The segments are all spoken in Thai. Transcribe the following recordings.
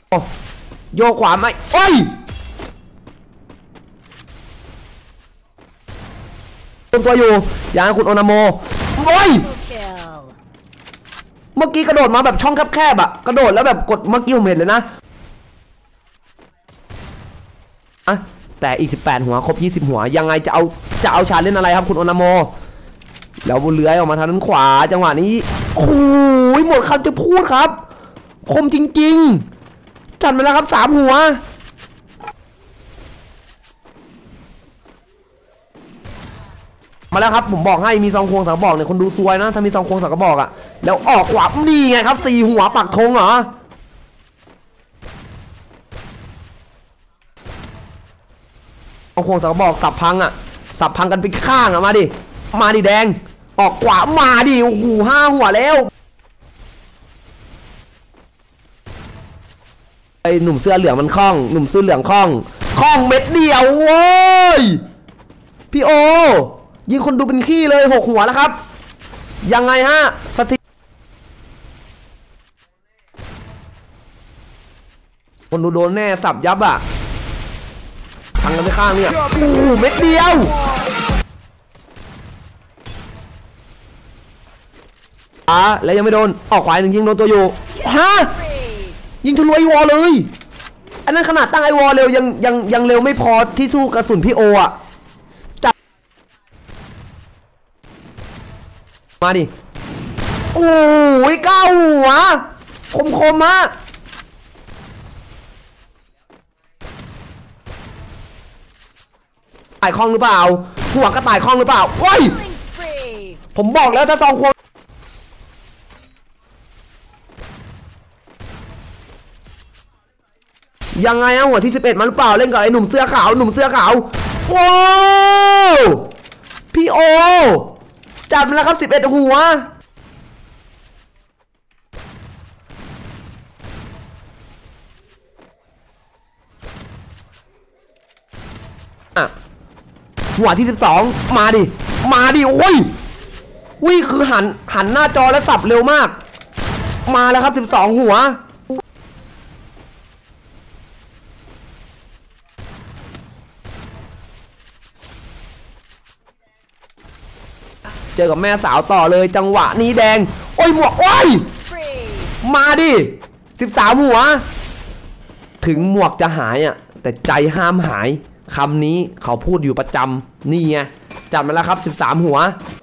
โยกขวาไม่โอ้ยตัวอยู่อย่างคุณโอนาโมโอ้ยเมื่อกี้กระโดดมาแบบช่องแคบๆอะกระโดดแล้วแบบกดเมื่อกี้ผมเห็นเลยนะแต่อีก18หัวครบ20หัวยังไงจะเอาชาเล่นอะไรครับคุณโอนาโมแล้วบุญเลื้อยออกมาทางด้านขวาจังหวะนี้โอ้ยหมดคำจะพูดครับคมจริงๆจัดมาแล้วครับ3หัวมาแล้วครับผมบอกให้มีซองควงสักบอกเนี่ยคนดูซวยนะถ้ามีซองควงสักกระบอกอะแล้วออกขวานี่ไงครับ4หัวปักธงเหรอซองควงสักกระบอกสับพังอะสับพังกันไปข้างอะมาดิแดงออกขวามาดิโอ้โห5หัวแล้วไอ้หนุ่มเสื้อเหลืองมันคล่องหนุ่มเสื้อเหลืองคล่องเม็ดเดียวโว้ยพี่โอยิงคนดูเป็นขี้เลย6หัวแล้วครับยังไงฮะสถิติคนดูโดนแน่สับยับอ่ะทางกันไปข้างเนี่ยโอ้เม็ดเดียวแล้วยังไม่โดนออกขวาหนึ่งยิงโดนตัวอยู่ฮะยิงทะลุไอวอลเลยอันนั้นขนาดตั้งไอวอลเร็วยังเร็วไม่พอที่สู้กระสุนพี่โออ่ะมาดิโอ้ย9หัวคมฮะตายคล่องหรือเปล่าหัวกระต่ายคล่องหรือเปล่าโอ้ยผมบอกแล้วถ้าซองควงยังไงอะหัวที่11มาหรือเปล่าเล่นกับไอ้หนุ่มเสื้อขาวโอ้พี่โอจัดมาแล้วครับ11หัวหัวที่12มาดิโอ้ยคือหันหน้าจอแล้วสับเร็วมากมาแล้วครับ12หัวเจอกับแม่สาวต่อเลยจังหวะนี้แดงโอ้ยหมวกโอ้ยมาดิ13หัวถึงหมวกจะหายอ่ะแต่ใจห้ามหายคำนี้เขาพูดอยู่ประจำนี่ไงจัดมาแล้วครับ13หัว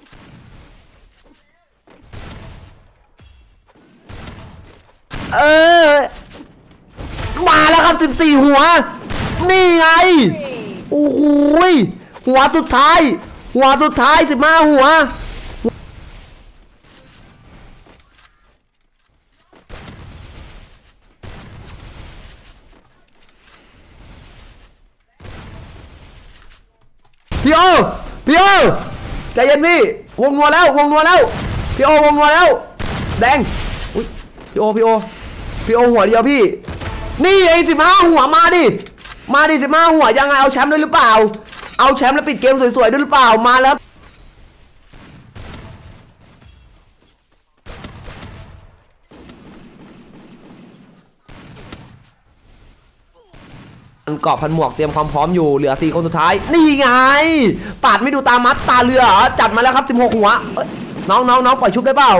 มาแล้วครับ14หัวนี่ไงโอ้โหหัวสุดท้าย15หัวพี่โอใจเย็นพี่วงนัวแล้วพี่โอวงนัวแล้วแดงอุ้ยพี่โอหัวเดียวพี่นี่ไอ้15หัวมาดิ15หัวยังไงเอาแชมป์ด้วยหรือเปล่าเอาแชมป์แล้วปิดเกมสวยๆด้วยหรือเปล่ามาแล้วเกาะพันหมวกเตรียมความพร้อมอยู่เหลือ4คนสุดท้ายนี่ไงปาดไม่ดูตามัดตาเรือจัดมาแล้วครับ16หัวน้องปล่อยชุบได้เปล่า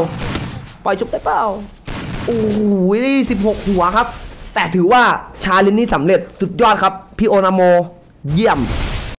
โอ้ย16หัวครับแต่ถือว่าชาเลนจ์นี้สำเร็จสุดยอดครับพี่โอนาโมเยี่ยม